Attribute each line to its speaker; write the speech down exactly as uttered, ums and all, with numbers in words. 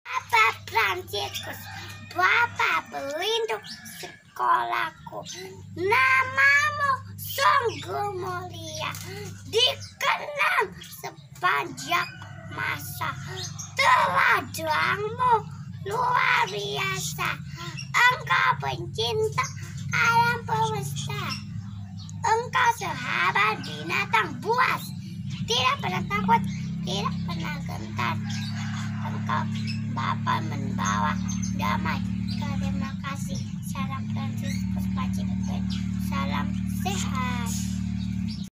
Speaker 1: Bapak Fransiskus, Bapak pelindung sekolahku, namamu sungguh mulia, dikenang sepanjang masa. Teladanmu luar biasa, engkau pencinta alam semesta, engkau sahabat binatang buas, tidak pernah takut, tidak pernah gentar. Engkau Bapa membawa damai. Terima kasih. Salam Fransiskus Pacific. Salam sehat.